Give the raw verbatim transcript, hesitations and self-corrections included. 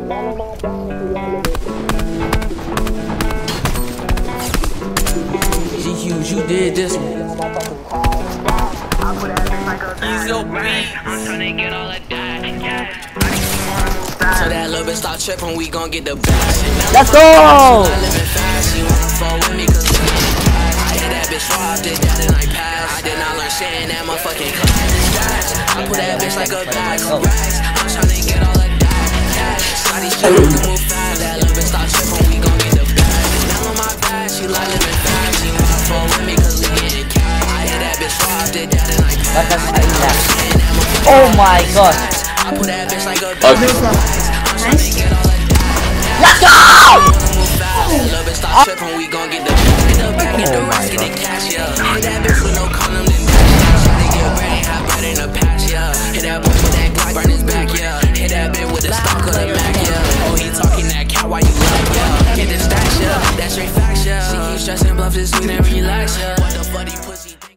G Hughes, you did this one. Ease up, man. I'm tryna get all of that, yeah. So that little bitch start tripping, we gon' get the best. Let's go! I live it fast, she wanna fall with me cause I hit that bitch raw, did that and I passed. I did not learn shit in that motherfucking class. I put that bitch like a bag of racks. I'm tryna get all of that, yeah. Shawty shit, we can move fast. That little bitch start tripping, we gon' get the best. Now on my back, she like living fast. She wanna fall with me cause we getting cash. I hit that bitch raw, did that and I passed. Oh my god. I put that bitch like a Oh. bag of racks. I'm tryna get all of that. Let's go! Little bitch start tripping, we gon' get the in the back, get the rocks, get the cash, yeah. Hit that bitch with no condom, then dash, yeah. Try to get bread, ain't have bread in the past, yeah. Hit that boy with that Glock, burn his back, yeah. Hit that bitch with the stock of the Mac, yeah. Oh, he talking that cat, why you love, yeah. Get the stacks, yeah. That's straight facts, yeah. She keep stressing, bluff this week and relax, yeah. What the fuck he put